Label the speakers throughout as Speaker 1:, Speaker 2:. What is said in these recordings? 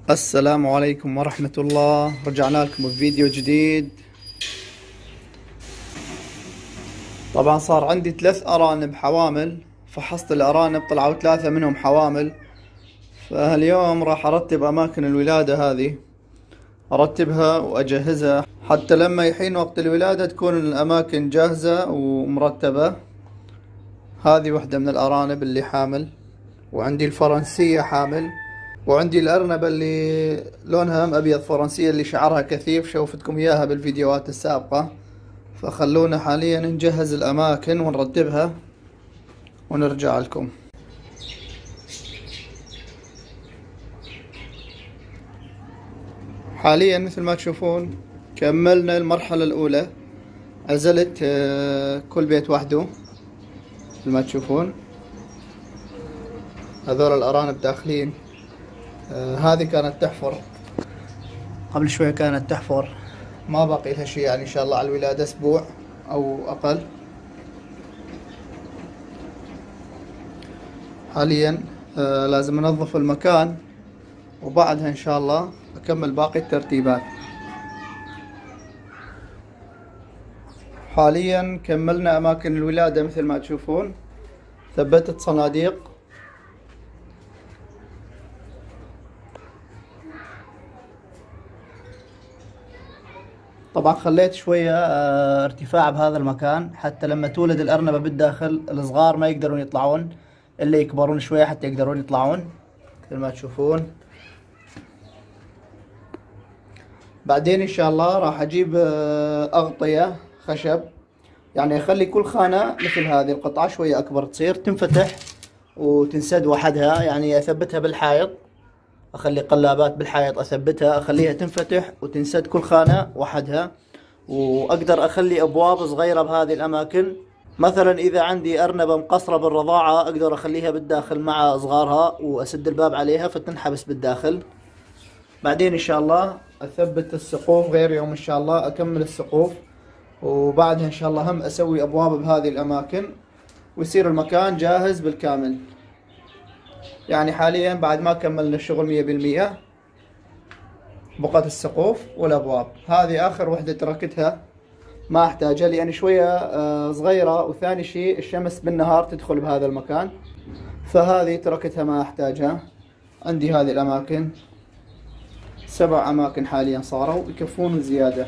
Speaker 1: السلام عليكم ورحمة الله. رجعنا لكم بفيديو جديد. طبعا صار عندي 3 أرانب حوامل، فحصت الأرانب طلعوا 3 منهم حوامل. فاليوم راح أرتب أماكن الولادة هذه، أرتبها وأجهزها حتى لما يحين وقت الولادة تكون الأماكن جاهزة ومرتبة. هذه وحدة من الأرانب اللي حامل، وعندي الفرنسية حامل، وعندي الأرنبة اللي لونها أبيض فرنسية اللي شعرها كثيف، شوفتكم إياها بالفيديوهات السابقة. فخلونا حاليا نجهز الأماكن ونرتبها ونرجع لكم. حاليا مثل ما تشوفون كملنا المرحلة الأولى، عزلت كل بيت وحده مثل ما تشوفون. هذول الأرانب داخلين. هذه كانت تحفر قبل شوية، كانت تحفر، ما باقي لها شيء، يعني إن شاء الله على الولادة أسبوع أو أقل. حاليا لازم أنظف المكان، وبعدها إن شاء الله أكمل باقي الترتيبات. حاليا كملنا أماكن الولادة مثل ما تشوفون، ثبتت صناديق. طبعا خليت شوية ارتفاع بهذا المكان حتى لما تولد الأرنبة بالداخل الصغار ما يقدرون يطلعون إلا يكبرون شوية حتى يقدرون يطلعون مثل ما تشوفون. بعدين إن شاء الله راح أجيب أغطية خشب، يعني أخلي كل خانة مثل هذه القطعة شوية أكبر تصير تنفتح وتنسد وحدها، يعني أثبتها بالحائط، أخلي قلابات بالحائط أثبتها، أخليها تنفتح وتنسد كل خانة وحدها. وأقدر أخلي أبواب صغيرة بهذه الأماكن، مثلا إذا عندي أرنبة مقصرة بالرضاعة أقدر أخليها بالداخل مع صغارها وأسد الباب عليها فتنحبس بالداخل. بعدين إن شاء الله أثبت السقوف، غير يوم إن شاء الله أكمل السقوف، وبعدها إن شاء الله هم أسوي أبواب بهذه الأماكن ويصير المكان جاهز بالكامل. يعني حاليا بعد ما كملنا الشغل 100%، بقت السقوف والأبواب. هذه آخر وحدة تركتها ما أحتاجها لأن شوية صغيرة، وثاني شيء الشمس بالنهار تدخل بهذا المكان، فهذه تركتها ما أحتاجها. عندي هذه الأماكن 7 أماكن حاليا صاروا يكفون زيادة.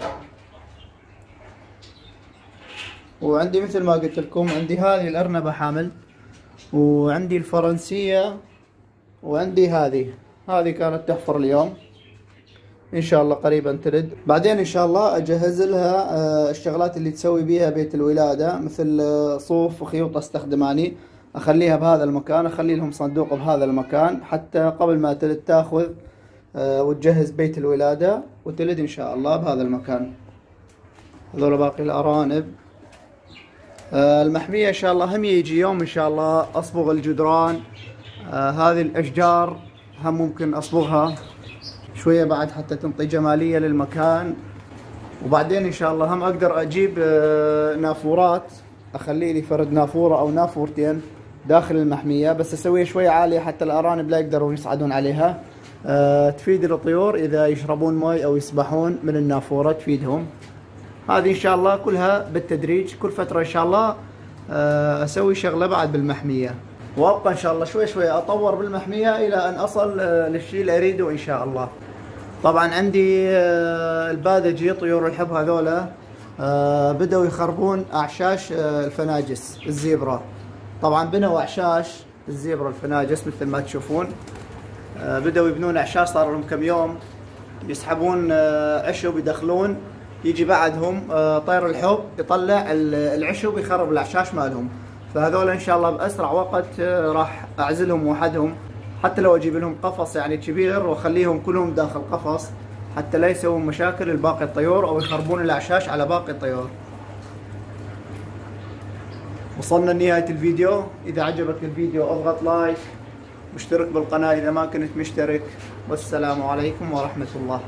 Speaker 1: وعندي مثل ما قلت لكم عندي هذه الأرنبة حامل، وعندي الفرنسية، وعندي هذه كانت تحفر اليوم، إن شاء الله قريبا تلد. بعدين إن شاء الله أجهز لها الشغلات اللي تسوي بيها بيت الولادة، مثل صوف وخيوط استخدماني أخليها بهذا المكان، أخلي لهم صندوق بهذا المكان حتى قبل ما تلد تاخذ وتجهز بيت الولادة وتلد إن شاء الله بهذا المكان. هذول باقي الأرانب. المحمية إن شاء الله هم يجي يوم إن شاء الله أصبغ الجدران. هذه الأشجار هم ممكن أصبغها شوية بعد حتى تنطي جمالية للمكان. وبعدين إن شاء الله هم أقدر أجيب نافورات، أخلي لي فرد نافورة أو نافورتين داخل المحمية، بس أسويها شوية عالية حتى الأرانب لا يقدرون يصعدون عليها. تفيد الطيور إذا يشربون ماء أو يسبحون من النافورة، تفيدهم. هذه إن شاء الله كلها بالتدريج، كل فترة إن شاء الله أسوي شغلة بعد بالمحمية، وأبقى إن شاء الله شوي شوي أطور بالمحمية إلى أن أصل للشيء اللي أريده إن شاء الله. طبعا عندي البادجي طيور الحب هذولا بدأوا يخربون أعشاش الفناجس الزيبرا. طبعا بنوا أعشاش الزيبرا الفناجس مثل ما تشوفون، بدأوا يبنون أعشاش، صار لهم كم يوم يسحبون عشب يدخلون، يجي بعدهم طير الحب يطلع العشب يخرب الأعشاش مالهم. فهذول إن شاء الله بأسرع وقت راح أعزلهم وحدهم، حتى لو أجيب لهم قفص يعني كبير وأخليهم كلهم داخل قفص حتى لا يسوون مشاكل لباقي الطيور أو يخربون الأعشاش على باقي الطيور. وصلنا لنهاية الفيديو. إذا عجبك الفيديو اضغط لايك واشترك بالقناة إذا ما كنت مشترك، والسلام عليكم ورحمة الله.